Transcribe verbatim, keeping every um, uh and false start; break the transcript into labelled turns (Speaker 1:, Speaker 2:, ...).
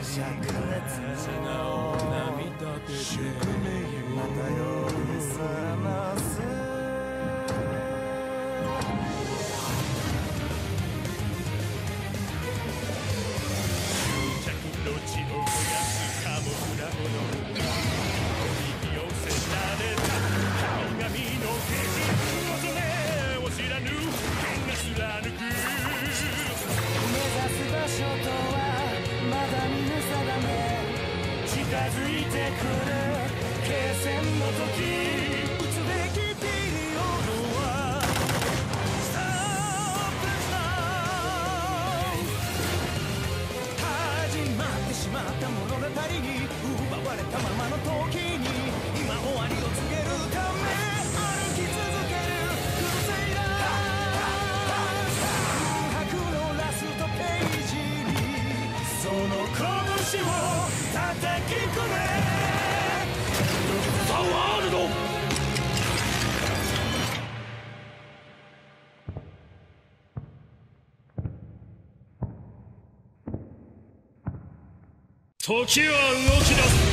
Speaker 1: 灼熱の宿命また夜さます
Speaker 2: 着の血を燃やすカモフラもの引き寄せられた神々の刑事恐れを知らぬ剣が貫く
Speaker 1: 目指す場所とはまだ見ぬ定め近づいてくる決戦の時撃つべきピリオドはスタープラス始まってしまった物語に奪われたままの時に今終わりを告げるため歩き続けるクルセイダー空白のラストページにその拳を叩き込めザ・ワールド
Speaker 2: 時は動き出す